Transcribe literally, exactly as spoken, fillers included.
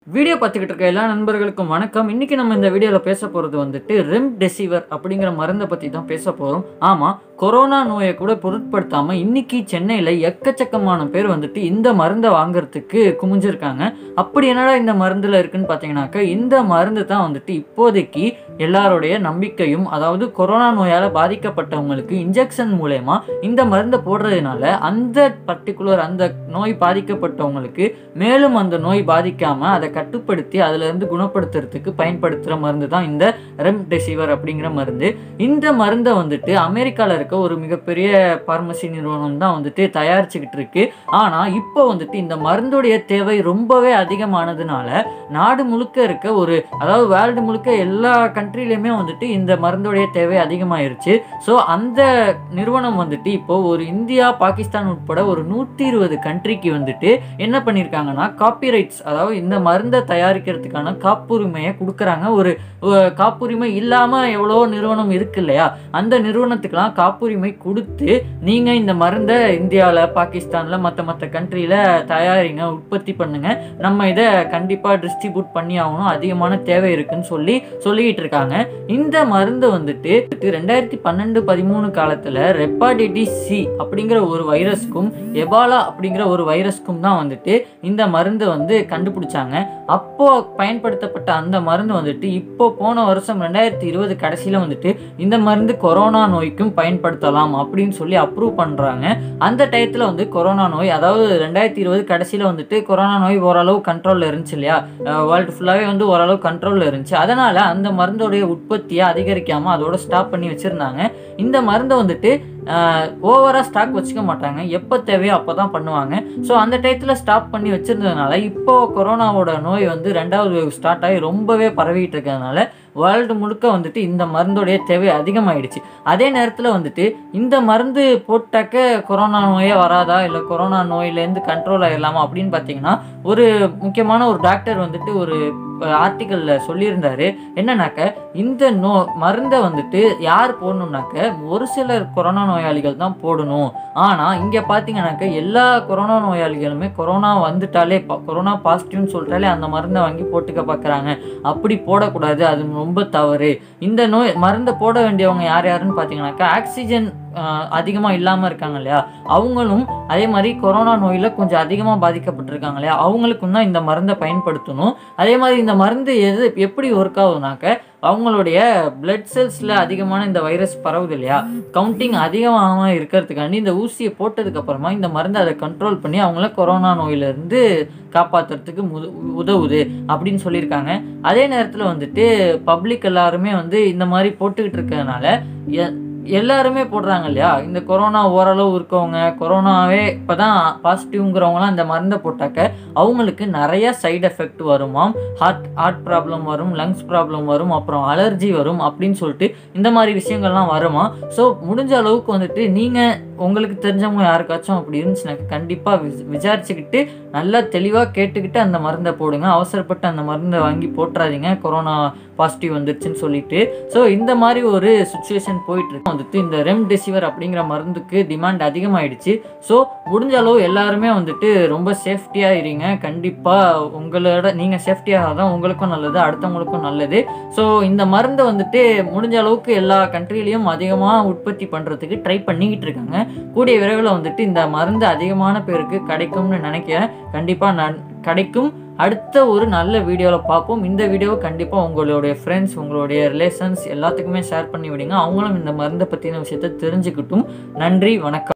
Video பார்த்துக்கிட்டு இருக்க எல்லா நண்பர்களுக்கும் வணக்கம். இன்னைக்கு நம்ம இந்த வீடியோவில் பேச போகிறது வந்துட்டு ரெம்டெசிவிர் அப்படிங்கிற மருந்தை பற்றி தான் பேச போகிறோம். ஆமாம், கொரோனா நோயை கூட பொருட்படுத்தாமல் இன்னைக்கு சென்னையில் எக்கச்சக்கமான பேர் வந்துட்டு இந்த மருந்தை வாங்குறதுக்கு குமிஞ்சிருக்காங்க. அப்படி என்னடா இந்த மருந்தில் இருக்குன்னு பார்த்தீங்கன்னாக்கா, இந்த மருந்து தான் வந்துட்டு இப்போதைக்கு எல்லாருடைய நம்பிக்கையும், அதாவது கொரோனா நோயால் பாதிக்கப்பட்டவங்களுக்கு இன்ஜெக்ஷன் மூலயமா இந்த மருந்தை போடுறதுனால அந்த பர்டிகுலர் அந்த நோய் பாதிக்கப்பட்டவங்களுக்கு மேலும் அந்த நோய் பாதிக்காமல் அதை கட்டுப்படுத்தி அதிலிருந்து குணப்படுத்துறதுக்கு பயன்படுத்துகிற மருந்து தான் இந்த ரெம்டெசிவிர் அப்படிங்கிற மருந்து. இந்த மருந்தை வந்துட்டு அமெரிக்காவில் இருக்க ஒரு மிகப்பெரிய பார்மசி நிறுவனம் தான் வந்துட்டு தயாரிச்சுக்கிட்டு இருக்கு. ஆனால் இப்போ வந்துட்டு இந்த மருந்துடைய தேவை ரொம்பவே அதிகமானதுனால நாடு முழுக்க இருக்க ஒரு அதாவது வேர்ல்டு முழுக்க எல்லா கண்ட்ரிலையுமே வந்துட்டு இந்த மருந்துடைய தேவை அதிகமாயிருச்சு. ஸோ அந்த நிறுவனம் வந்துட்டு இப்போ ஒரு இந்தியா, பாகிஸ்தான் உட்பட ஒரு நூற்றி இருபது கண்ட்ரிக்கு வந்துட்டு என்ன பண்ணியிருக்காங்கன்னா, காப்பிரைட்ஸ் அதாவது இந்த மருந்தை தயாரிக்கிறதுக்கான காப்புரிமையை கொடுக்குறாங்க. ஒரு காப்புரிமை இல்லாமல் எவ்வளோ நிறுவனம் இருக்கு இல்லையா, அந்த நிறுவனத்துக்கெல்லாம் காப்புரிமை கொடுத்து நீங்கள் இந்த மருந்தை இந்தியாவில், பாகிஸ்தானில், மற்ற மற்ற கண்ட்ரியில் தயாரிங்க, உற்பத்தி பண்ணுங்க, நம்ம இதை கண்டிப்பாக டிஸ்ட்ரிபியூட் பண்ணி ஆகணும், அதிகமான தேவை இருக்குன்னு சொல்லி சொல்லிக்கிட்டு இருக்காங்க. இந்த மருந்து வந்துட்டு ரெண்டாயிரத்தி பன்னெண்டு பதிமூணு காலத்தில் ஹெப்பாடைட்டிஸ் சி அப்படிங்கிற ஒரு வைரஸ்க்கும் எபாலா அப்படிங்கிற ஒரு வைரஸ்க்கும் தான் வந்துட்டு இந்த மருந்து வந்து கண்டுபிடிச்சாங்க. அப்போ பயன்படுத்தப்பட்ட அந்த மருந்து வந்துட்டு இப்போ போன வருஷம் ரெண்டாயிரத்தி இருபது கடைசியில் வந்துட்டு இந்த மருந்து கொரோனா நோய்க்கும் பயன்படுத்தலாம் அப்படின்னு சொல்லி அப்ரூவ் பண்ணுறாங்க. அந்த டயத்தில் வந்து கொரோனா நோய், அதாவது ரெண்டாயிரத்தி இருபது கடைசியில் வந்துட்டு கொரோனா நோய் ஓரளவு கண்ட்ரோலில் இருந்துச்சு இல்லையா, வேர்ல்டு ஃபுல்லாகவே வந்து ஓரளவு கண்ட்ரோலில் இருந்துச்சு. அதனால் அந்த மருந்தோடைய உற்பத்தியை அதிகரிக்காமல் அதோட ஸ்டாப் பண்ணி வச்சுருந்தாங்க. இந்த மருந்தை வந்துட்டு ஓவராக ஸ்டாக் வச்சுக்க மாட்டாங்க, எப்போ தேவையோ அப்போ தான் பண்ணுவாங்க. ஸோ அந்த டயத்தில் ஸ்டாப் பண்ணி வச்சுருந்ததுனால இப்போது கொரோனாவோட நோய் வந்து ரெண்டாவது ஸ்டார்ட் ஆகி ரொம்பவே பரவிட்டு இருக்கிறதுனால வேர்ல்டு முழுக்க வந்துட்டு இந்த மருந்தோடைய தேவை அதிகமாகிடுச்சு. அதே நேரத்தில் வந்துட்டு இந்த மருந்து போட்டாக்க கொரோனா நோயே வராதா, இல்லை கொரோனா நோயிலேருந்து கண்ட்ரோல் ஆகிடலாமா அப்படின்னு பார்த்தீங்கன்னா, ஒரு முக்கியமான ஒரு டாக்டர் வந்துட்டு ஒரு ஆர்டிக்கலில் சொல்லியிருந்தாரு. என்னன்னாக்க, இந்த நோ மருந்தை வந்துட்டு யார் போடணுன்னாக்க ஒரு சிலர் கொரோனா நோயாளிகள் தான் போடணும். ஆனால் இங்கே பார்த்தீங்கன்னாக்க எல்லா கொரோனா நோயாளிகளுமே கொரோனா வந்துட்டாலே, கொரோனா பாசிட்டிவ்னு சொல்லிட்டாலே அந்த மருந்தை வாங்கி போட்டுக்க பார்க்குறாங்க. அப்படி போடக்கூடாது, அது ரொம்ப தவறு. இந்த நோய் மருந்தை போட வேண்டியவங்க யார் யாருன்னு பார்த்தீங்கன்னாக்கா, ஆக்சிஜன் அதிகமாக இல்லாமல் இருக்காங்க இல்லையா, அவங்களும் அதே மாதிரி கொரோனா நோயில் கொஞ்சம் அதிகமாக பாதிக்கப்பட்டிருக்காங்க இல்லையா, அவங்களுக்கும் தான் இந்த மருந்தை பயன்படுத்தணும். அதே மாதிரி இந்த மருந்து எது எப்படி ஒர்க் ஆகுதுனாக்க, அவங்களுடைய பிளட் செல்ஸில் அதிகமான இந்த வைரஸ் பரவுது இல்லையா, கவுண்டிங் அதிகமாக இருக்கிறதுக்காண்டி இந்த ஊசியை போட்டதுக்கப்புறமா இந்த மருந்து அதை கண்ட்ரோல் பண்ணி அவங்கள கொரோனா நோயிலேருந்து காப்பாற்றுறதுக்கு முது உதவுது அப்படின்னு சொல்லியிருக்காங்க. அதே நேரத்தில் வந்துட்டு பப்ளிக் எல்லாருமே வந்து இந்த மாதிரி போட்டுக்கிட்டு இருக்கிறதுனால எல்லாருமே போடுறாங்க இல்லையா, இந்த கொரோனா ஓரளவு இருக்கவங்க, கொரோனாவே இப்போ தான் பாசிட்டிவ்ங்கிறவங்களாம் இந்த மருந்தை போட்டாக்க அவங்களுக்கு நிறைய சைடு எஃபெக்ட் வருமாம். ஹார்ட் ஹார்ட் ப்ராப்ளம் வரும், லங்ஸ் ப்ராப்ளம் வரும், அப்புறம் அலர்ஜி வரும் அப்படின்னு சொல்லிட்டு இந்த மாதிரி விஷயங்கள்லாம் வருமா. ஸோ முடிஞ்ச அளவுக்கு வந்துட்டு நீங்கள் உங்களுக்கு தெரிஞ்சவங்க யாருக்காச்சும் அப்படி இருந்துச்சுனாக்க கண்டிப்பாக வி விசாரிச்சுக்கிட்டு நல்லா தெளிவாக கேட்டுக்கிட்டு அந்த மருந்தை போடுங்க. அவசரப்பட்டு அந்த மருந்தை வாங்கி போட்டுறாதீங்க கொரோனா பாசிட்டிவ் வந்துருச்சுன்னு சொல்லிட்டு. ஸோ இந்த மாதிரி ஒரு சுச்சுவேஷன் போயிட்டுருக்கு. வந்துட்டு இந்த ரெம்டெசிவிர் அப்படிங்கிற மருந்துக்கு டிமாண்ட் அதிகமாகிடுச்சு. ஸோ முடிஞ்ச அளவு எல்லாருமே வந்துட்டு ரொம்ப சேஃப்டியாக இருங்க. கண்டிப்பாக உங்களோட நீங்கள் சேஃப்டியாக தான் உங்களுக்கும் நல்லது, அடுத்தவங்களுக்கும் நல்லது. ஸோ இந்த மருந்தை வந்துட்டு முடிஞ்ச அளவுக்கு எல்லா கண்ட்ரிலையும் அதிகமாக உற்பத்தி பண்ணுறதுக்கு ட்ரை பண்ணிக்கிட்டு இருக்காங்க. கூடிய விரைவில் வந்துட்டு இந்த மருந்து அதிகமான பேருக்கு கிடைக்கும்னு நினைக்கிறேன். கண்டிப்பாக நான் கிடைக்கும். அடுத்த ஒரு நல்ல வீடியோவில் பார்ப்போம். இந்த வீடியோவை கண்டிப்பாக உங்களுடைய ஃப்ரெண்ட்ஸ், உங்களுடைய ரிலேஷன்ஸ் எல்லாத்துக்குமே ஷேர் பண்ணி விடுங்க. அவங்களும் இந்த மருந்தை பற்றின விஷயத்தை தெரிஞ்சுக்கிட்டும். நன்றி, வணக்கம்.